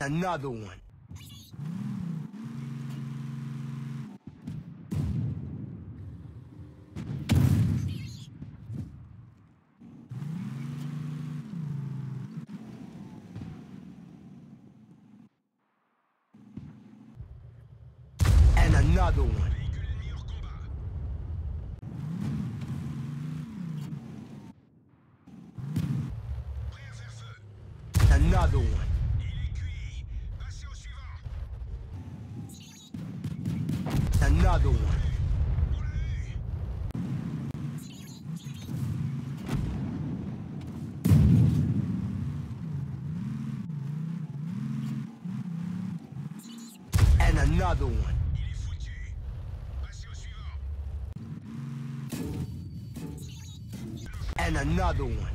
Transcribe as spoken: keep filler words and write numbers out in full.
Another one. And another one. Another one. Another one. And another one. Il est foutu. Passez au suivant. And another one.